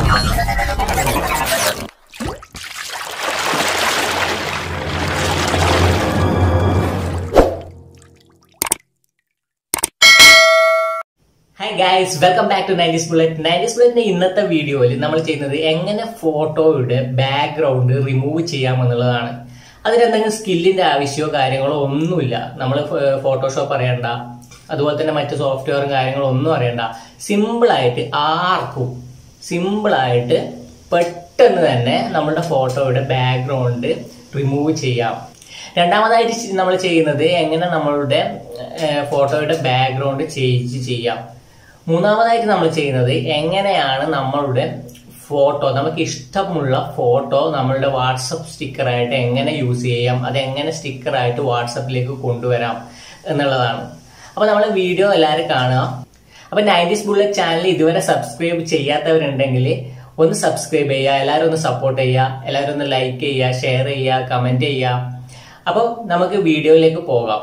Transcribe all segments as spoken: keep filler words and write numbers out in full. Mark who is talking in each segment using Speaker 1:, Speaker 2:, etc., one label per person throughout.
Speaker 1: Hi guys, welcome back to nineties Bullet. nineties Bullet ഇന്നത്തെ വീഡിയോയിൽ നമ്മൾ ചെയ്യുന്നത് എങ്ങനെ ഫോട്ടോയുടെ ബാക്ക്ഗ്രൗണ്ട് റിമൂവ് ചെയ്യാമെന്നുള്ളതാണ്. അതിന് എന്തെങ്കിലും സ്കില്ലിന്റെ ആവശ്യമോ കാര്യങ്ങളോ ഒന്നുമില്ല. നമ്മൾ ഫോട്ടോഷോപ്പ് അറിയണ്ട, അതുപോലെ തന്നെ മറ്റു സോഫ്റ്റ്വെയറും കാര്യങ്ങളും ഒന്നും അറിയണ്ട. സിമ്പിൾ ആയിട്ട് ആർക്കും സിമ്പിൾ ആയിട്ട് പെട്ടെന്ന് തന്നെ നമ്മളുടെ ഫോട്ടോയുടെ ബാക്ക്ഗ്രൗണ്ട് റിമൂവ് ചെയ്യാം. രണ്ടാമതായിട്ട് നമ്മൾ ചെയ്യുന്നത് എങ്ങനെ നമ്മളുടെ ഫോട്ടോയുടെ ബാക്ക്ഗ്രൗണ്ട് ചേഞ്ച് ചെയ്യാം. മൂന്നാമതായിട്ട് നമ്മൾ ചെയ്യുന്നത് എങ്ങനെയാണ് നമ്മളുടെ ഫോട്ടോ, നമുക്ക് ഇഷ്ടമുള്ള ഫോട്ടോ നമ്മളുടെ വാട്സപ്പ് സ്റ്റിക്കറായിട്ട് എങ്ങനെ യൂസ് ചെയ്യാം, അതെങ്ങനെ സ്റ്റിക്കറായിട്ട് വാട്സപ്പിലേക്ക് കൊണ്ടുവരാം എന്നുള്ളതാണ്. അപ്പോൾ നമ്മൾ വീഡിയോ എല്ലാവരും കാണുക. അപ്പോൾ നയൻറ്റീസ് ബുള്ളറ്റ് ചാനൽ ഇതുവരെ സബ്സ്ക്രൈബ് ചെയ്യാത്തവരുണ്ടെങ്കിൽ ഒന്ന് സബ്സ്ക്രൈബ് ചെയ്യുക, എല്ലാവരും ഒന്ന് സപ്പോർട്ട് ചെയ്യുക, എല്ലാവരും ഒന്ന് ലൈക്ക് ചെയ്യുക, ഷെയർ ചെയ്യുക, കമൻറ്റ് ചെയ്യുക. അപ്പോൾ നമുക്ക് വീഡിയോയിലേക്ക് പോകാം.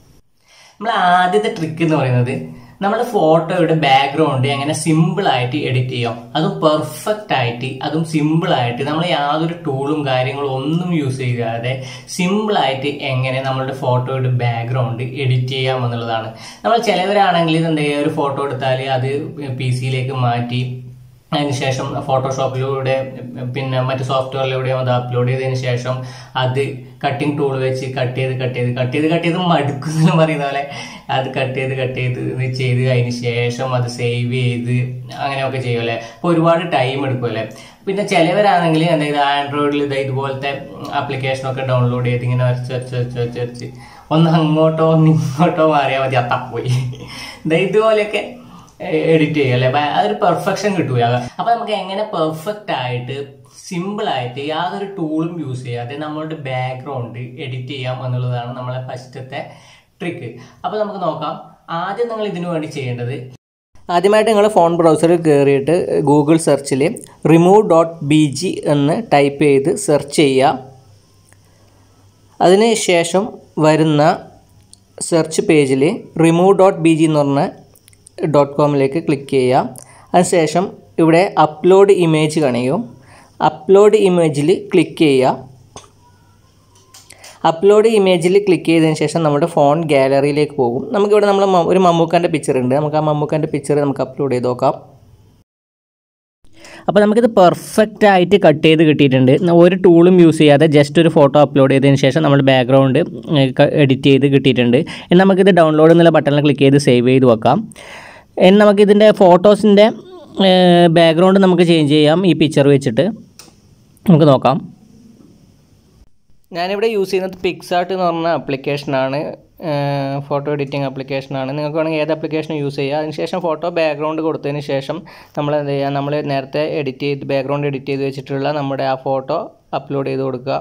Speaker 1: നമ്മൾ ആദ്യത്തെ ട്രിക്ക് എന്ന് പറയുന്നത് നമ്മുടെ ഫോട്ടോയുടെ ബാക്ക്ഗ്രൗണ്ട് എങ്ങനെ സിമ്പിൾ ആയിട്ട് എഡിറ്റ് ചെയ്യാം, അതും പെർഫെക്റ്റ് ആയിട്ട്, അതും സിമ്പിൾ ആയിട്ട്, നമ്മൾ യാതൊരു ടൂളും കാര്യങ്ങളും ഒന്നും യൂസ് ചെയ്യാതെ സിമ്പിൾ ആയിട്ട് എങ്ങനെ നമ്മളുടെ ഫോട്ടോയുടെ ബാക്ക്ഗ്രൗണ്ട് എഡിറ്റ് ചെയ്യാം എന്നുള്ളതാണ്. നമ്മൾ ചിലവരാണെങ്കിൽ എന്താ ചെയ്യുക, ഒരു ഫോട്ടോ എടുത്താൽ അത് പി സിയിലേക്ക് മാറ്റി അതിനുശേഷം ഫോട്ടോഷോപ്പിലൂടെ പിന്നെ മറ്റു സോഫ്റ്റ്വെയറിലൂടെയോ അത് അപ്ലോഡ് ചെയ്തതിന് ശേഷം അത് കട്ടിങ് ടൂൾ വെച്ച് കട്ട് ചെയ്ത് കട്ട് ചെയ്ത് കട്ട് ചെയ്ത് കട്ട് ചെയ്ത് മടുക്കുന്നെന്ന് പറയുന്ന പോലെ അത് കട്ട് ചെയ്ത് കട്ട് ചെയ്ത് ചെയ്ത് അതിന് ശേഷം അത് സേവ് ചെയ്ത് അങ്ങനെയൊക്കെ ചെയ്യുമല്ലേ. അപ്പോൾ ഒരുപാട് ടൈം എടുക്കുമല്ലേ. പിന്നെ ചിലവരാണെങ്കിൽ എന്തെങ്കിലും ആൻഡ്രോയിഡിൽ ഇത് ഇതുപോലത്തെ ആപ്ലിക്കേഷനൊക്കെ ഡൗൺലോഡ് ചെയ്ത് ഇങ്ങനെ വരച്ച് വരച്ച് വരച്ച് വരച്ച് വരച്ച് ഒന്ന് അങ്ങോട്ടോ ഒന്ന് ഇങ്ങോട്ടോ മാറിയാൽ മതി, അത്തപ്പോയി ഇതുപോലെയൊക്കെ എഡിറ്റ് ചെയ്യുക അല്ലെ. അതൊരു പെർഫെക്ഷൻ കിട്ടൂല. അപ്പൊ നമുക്ക് എങ്ങനെ പെർഫെക്റ്റ് ആയിട്ട് സിമ്പിൾ ആയിട്ട് യാതൊരു ടൂളും യൂസ് ചെയ്യാതെ നമ്മളുടെ ബാക്ക്ഗ്രൗണ്ട് എഡിറ്റ് ചെയ്യാം എന്നുള്ളതാണ് നമ്മളെ ഫസ്റ്റത്തെ ട്രിക്ക്. അപ്പൊ നമുക്ക് നോക്കാം. ആദ്യം നിങ്ങൾ ഇതിനു വേണ്ടി ചെയ്യേണ്ടത്, ആദ്യമായിട്ട് നിങ്ങൾ ഫോൺ ബ്രൗസറിൽ കയറിയിട്ട് ഗൂഗിൾ സെർച്ചിൽ റിമൂവ് ഡോട്ട് ബി ജി എന്ന് ടൈപ്പ് ചെയ്ത് സെർച്ച് ചെയ്യുക. അതിന് ശേഷം വരുന്ന സെർച്ച് പേജിൽ റിമൂവ് ഡോട്ട് ബി ജി എന്ന് പറഞ്ഞ ഡോട്ട് കോമിലേക്ക് ക്ലിക്ക് ചെയ്യുക. അതിനുശേഷം ഇവിടെ അപ്ലോഡ് ഇമേജ് കാണിക്കും. അപ്ലോഡ് ഇമേജിൽ ക്ലിക്ക് ചെയ്യുക. അപ്ലോഡ് ഇമേജിൽ ക്ലിക്ക് ചെയ്തതിന് ശേഷം നമ്മുടെ ഫോൺ ഗാലറിയിലേക്ക് പോകും. നമുക്കിവിടെ നമ്മൾ ഒരു മമ്മൂക്കാൻ്റെ പിക്ചർ ഉണ്ട്. നമുക്ക് ആ മമ്മൂക്കാൻ്റെ പിക്ചർ നമുക്ക് അപ്ലോഡ് ചെയ്ത് നോക്കാം. അപ്പോൾ നമുക്കിത് പെർഫെക്റ്റ് ആയിട്ട് കട്ട് ചെയ്ത് കിട്ടിയിട്ടുണ്ട്. ഒരു ടൂളും യൂസ് ചെയ്യാതെ ജസ്റ്റ് ഒരു ഫോട്ടോ അപ്ലോഡ് ചെയ്തതിന് ശേഷം നമ്മൾ ബാക്ക്ഗ്രൗണ്ട് എഡിറ്റ് ചെയ്ത് കിട്ടിയിട്ടുണ്ട്. ഇനി നമുക്കിത് ഡൗൺലോഡ് എന്നുള്ള ബട്ടണിൽ ക്ലിക്ക് ചെയ്ത് സേവ് ചെയ്ത് വെക്കാം. ഇനി നമുക്കിതിൻ്റെ ഫോട്ടോസിൻ്റെ ബാക്ക്ഗ്രൗണ്ട് നമുക്ക് ചേഞ്ച് ചെയ്യാം. ഈ പിക്ചർ വെച്ചിട്ട് നമുക്ക് നോക്കാം. ഞാനിവിടെ യൂസ് ചെയ്യുന്നത് പിക്സാർട്ട് എന്ന് പറഞ്ഞ ആപ്ലിക്കേഷനാണ്, ഫോട്ടോ എഡിറ്റിംഗ് ആപ്ലിക്കേഷനാണ്. നിങ്ങൾക്ക് വേണമെങ്കിൽ ഏത് ആപ്ലിക്കേഷൻ യൂസ് ചെയ്യുക. അതിനുശേഷം ഫോട്ടോ ബാക്ക്ഗ്രൗണ്ട് കൊടുത്തതിന് ശേഷം നമ്മൾ എന്ത് ചെയ്യുക, നമ്മൾ നേരത്തെ എഡിറ്റ് ചെയ്ത് ബാക്ക്ഗ്രൗണ്ട് എഡിറ്റ് ചെയ്ത് വെച്ചിട്ടുള്ള നമ്മുടെ ആ ഫോട്ടോ അപ്ലോഡ് ചെയ്ത് കൊടുക്കുക.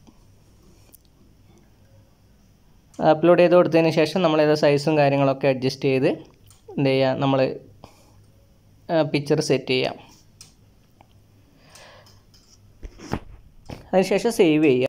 Speaker 1: അപ്ലോഡ് ചെയ്ത് കൊടുത്തതിന് ശേഷം നമ്മൾ ഏത് സൈസും കാര്യങ്ങളൊക്കെ അഡ്ജസ്റ്റ് ചെയ്ത് എന്ത് ചെയ്യുക, നമ്മൾ പിക്ചർ സെറ്റ് ചെയ്യാം. അതിനുശേഷം സേവ് ചെയ്യുക.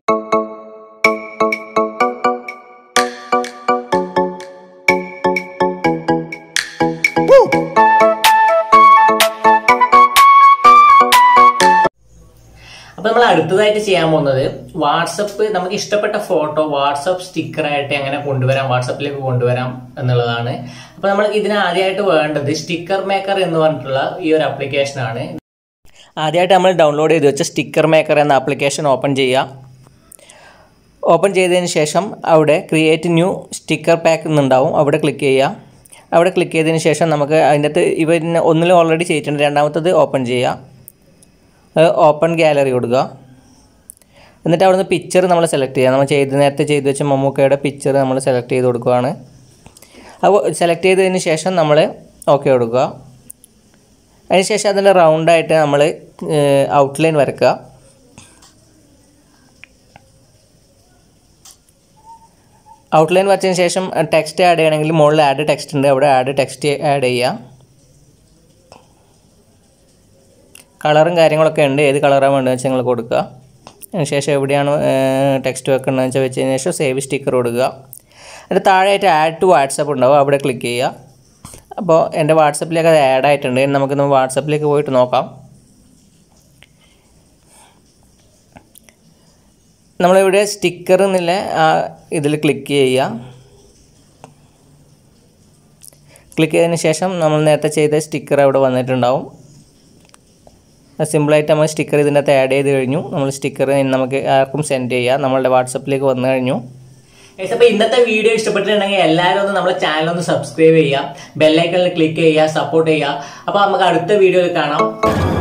Speaker 1: അപ്പോൾ നമ്മൾ അടുത്തതായിട്ട് ചെയ്യാൻ പോകുന്നത് വാട്സപ്പ്, നമുക്ക് ഇഷ്ടപ്പെട്ട ഫോട്ടോ വാട്സപ്പ് സ്റ്റിക്കറായിട്ട് എങ്ങനെ കൊണ്ടുവരാം, വാട്സപ്പിലേക്ക് കൊണ്ടുവരാം എന്നുള്ളതാണ്. അപ്പോൾ നമ്മൾ ഇതിന് ആദ്യമായിട്ട് വേണ്ടത് സ്റ്റിക്കർ മേക്കർ എന്ന് പറഞ്ഞിട്ടുള്ള ഈ ഒരു ആപ്ലിക്കേഷനാണ്. ആദ്യമായിട്ട് നമ്മൾ ഡൗൺലോഡ് ചെയ്ത് വെച്ച സ്റ്റിക്കർ മേക്കർ എന്ന ആപ്ലിക്കേഷൻ ഓപ്പൺ ചെയ്യുക. ഓപ്പൺ ചെയ്തതിന് ശേഷം അവിടെ ക്രിയേറ്റ് ന്യൂ സ്റ്റിക്കർ പാക്ക് എന്നുണ്ടാവും, അവിടെ ക്ലിക്ക് ചെയ്യുക. അവിടെ ക്ലിക്ക് ചെയ്തതിന് ശേഷം നമുക്ക് അതിൻ്റെ അകത്ത് ഇവരിന് ഒന്നിലും ഓൾറെഡി ചെയ്തിട്ടുണ്ട്, രണ്ടാമത്തത് ഓപ്പൺ ചെയ്യുക. ഓപ്പൺ ഗാലറി കൊടുക്കുക. എന്നിട്ട് അവിടുന്ന് പിക്ചർ നമ്മൾ സെലക്ട് ചെയ്യുക. നമ്മൾ ചെയ്ത് നേരത്തെ ചെയ്ത് വെച്ച മമ്മൂക്കയുടെ പിക്ചർ നമ്മൾ സെലക്ട് ചെയ്ത് കൊടുക്കുകയാണ്. അപ്പോൾ സെലക്ട് ചെയ്തതിന് ശേഷം നമ്മൾ ഓക്കെ കൊടുക്കുക. അതിനുശേഷം അതിൻ്റെ റൗണ്ടായിട്ട് നമ്മൾ ഔട്ട്ലൈൻ വരയ്ക്കുക. ഔട്ട്ലൈൻ വരച്ചതിന് ശേഷം ടെക്സ്റ്റ് ആഡ് ചെയ്യണമെങ്കിൽ മുകളിൽ ആഡ് ടെക്സ്റ്റ് ഉണ്ട്, അവിടെ ആഡ് ടെക്സ്റ്റ് ആഡ് ചെയ്യുക. കളറും കാര്യങ്ങളൊക്കെ ഉണ്ട്, ഏത് കളറാണ് വേണ്ടതെന്ന് വെച്ചാൽ നിങ്ങൾ കൊടുക്കുക. അതിനുശേഷം എവിടെയാണ് ടെക്സ്റ്റ് വെക്കേണ്ടതെന്ന് വെച്ചാൽ വെച്ചതിന് ശേഷം സേവ് സ്റ്റിക്കർ കൊടുക്കുക. അതിൻ്റെ താഴെയായിട്ട് ആഡ് ടു വാട്സപ്പ് ഉണ്ടാവും, അവിടെ ക്ലിക്ക് ചെയ്യുക. അപ്പോൾ എൻ്റെ വാട്സപ്പിലേക്ക് അത് ആഡ് ആയിട്ടുണ്ട്. നമുക്കിന്ന് വാട്സപ്പിലേക്ക് പോയിട്ട് നോക്കാം. നമ്മളിവിടെ സ്റ്റിക്കർ എന്നുള്ള ഇതിൽ ക്ലിക്ക് ചെയ്യുക. ക്ലിക്ക് ചെയ്തതിന് ശേഷം നമ്മൾ നേരത്തെ ചെയ്ത സ്റ്റിക്കർ അവിടെ വന്നിട്ടുണ്ടാവും. സിമ്പിളായിട്ട് നമ്മൾ സ്റ്റിക്കർ ഇതിൻ്റെ അകത്ത് ആഡ് ചെയ്ത് കഴിഞ്ഞു. നമ്മൾ സ്റ്റിക്കർ നമുക്ക് ആർക്കും സെൻഡ് ചെയ്യാം. നമ്മളുടെ വാട്സപ്പിലേക്ക് വന്നു കഴിഞ്ഞു. അപ്പോൾ ഇന്നത്തെ വീഡിയോ ഇഷ്ടപ്പെട്ടിട്ടുണ്ടെങ്കിൽ എല്ലാവരും ഒന്ന് നമ്മുടെ ചാനൽ ഒന്ന് സബ്സ്ക്രൈബ് ചെയ്യുക, ബെല്ലൈക്കണിൽ ക്ലിക്ക് ചെയ്യുക, സപ്പോർട്ട് ചെയ്യുക. അപ്പോൾ നമുക്ക് അടുത്ത വീഡിയോയിൽ കാണാം.